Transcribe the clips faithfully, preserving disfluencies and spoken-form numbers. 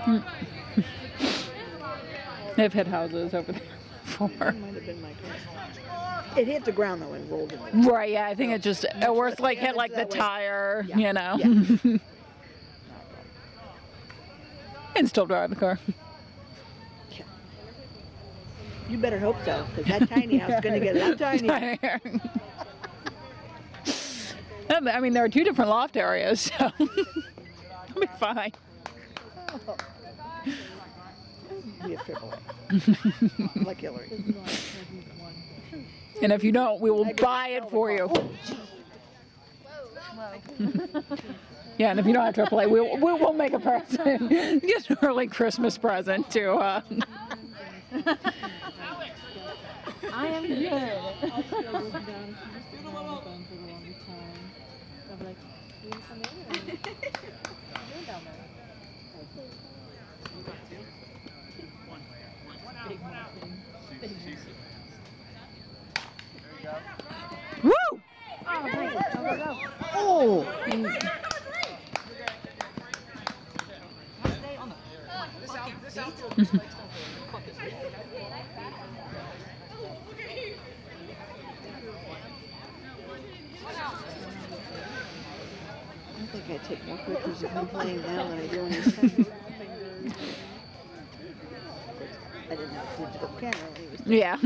They've hit houses over there before. Might have been my car. It hit the ground though and rolled in there. Right, yeah, I think it just, it worth like hit like the That way. tire, Yeah. you know. Yeah. And still drive the car. You better hope so, because that tiny house is going to get a lot tinier. I mean, there are two different loft areas, so it'll be fine. We have triple A. Like Hillary. And if you don't, we will buy it for you. Yeah, and if you don't have triple A, we we will make a present. Get an early Christmas present to. Uh, I am good. Woo! Oh! I think I take more pictures of him playing now than I do when he's ten. I didn't have a digital camera when he was ten. Yeah.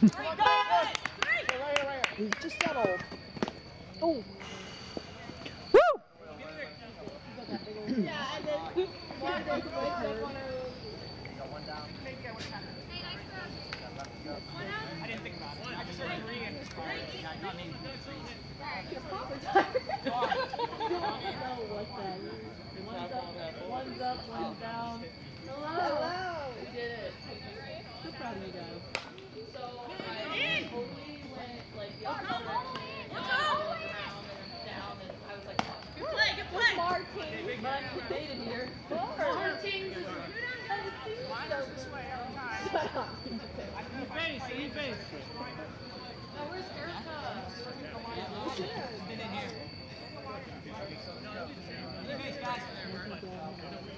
He's just that old. Oh! Woo! I didn't think about it. I just said three and not named three. One's up, one's up, one's down. Hello. Hello. We did it. So proud of you guys. So I totally went like the opposite direction and I went around and down and I was like, good play, good play. Martins, but David here. Martins is This way every time. New face, new face. Now where's Erica? Been in here. New face, guys.